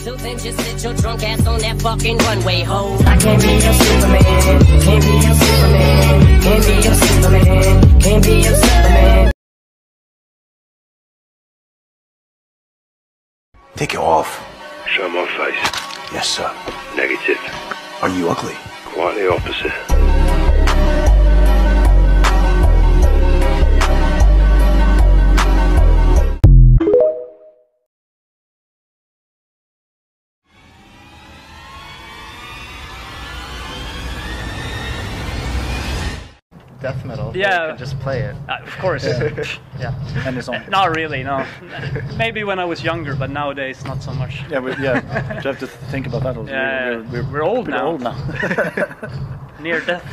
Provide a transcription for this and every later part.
So then just sit your drunk ass on that fucking runway, ho. I can't be your Superman, can't be your Superman, can't be your Superman, can't be your Superman. Take it off. Show my face. Yes, sir. Negative. Are you ugly? Quite the opposite. Death metal. Yeah. You can just play it. Of course. Yeah. And it's on. Not really, no. Maybe when I was younger, but nowadays not so much. Yeah, you have to think about that also. Yeah, we're old now. Old now. Near death.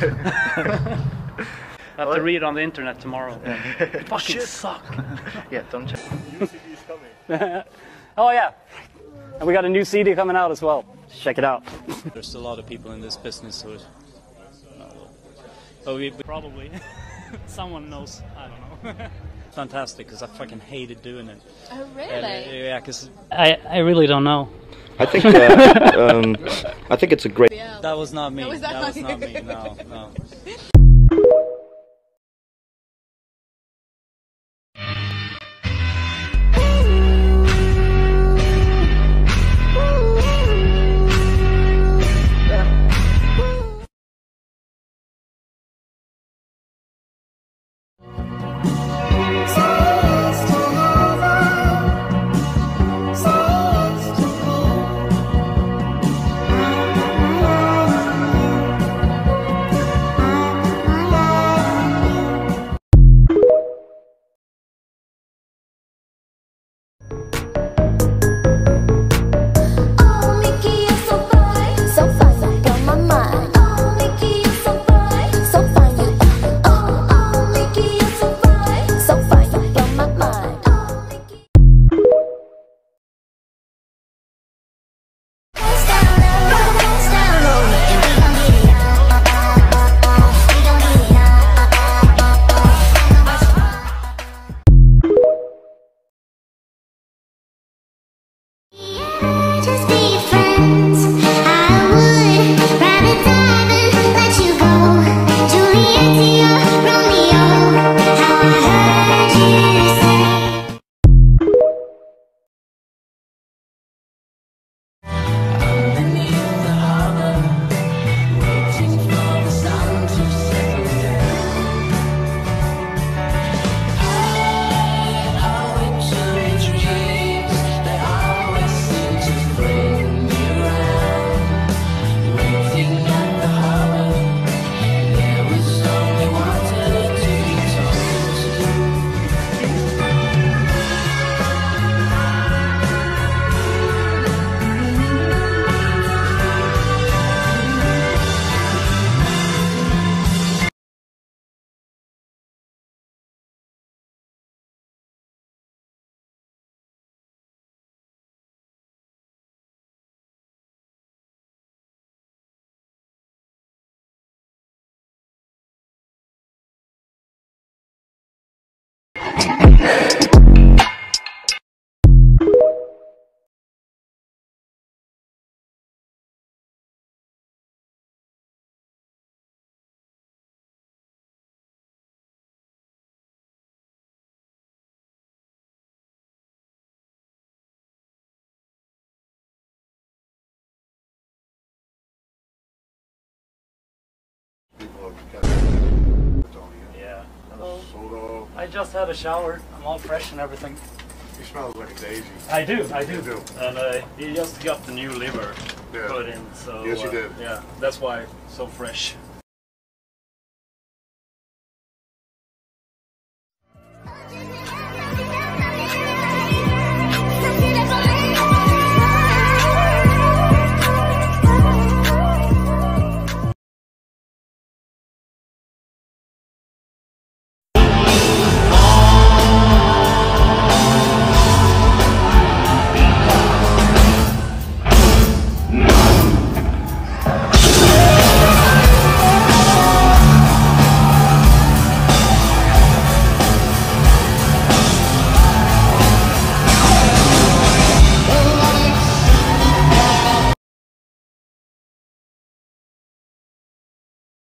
I have to read on the internet tomorrow. Yeah. It fucking suck. Yeah, don't check. New CD's coming. Oh yeah. And we got a new CD coming out as well. Check it out. There's a lot of people in this business who... Oh, we probably someone knows. I don't know. Fantastic, because I fucking hated doing it. Oh really? Yeah, because I really don't know. I think it's a great. That was not me. Was that was not me. No, no. Yeah. Hello. Sodo. I just had a shower. I'm all fresh and everything. You smell like a daisy. I do. You do. And he just got the new liver put in. So Yes, you did. Yeah, that's why it's so fresh.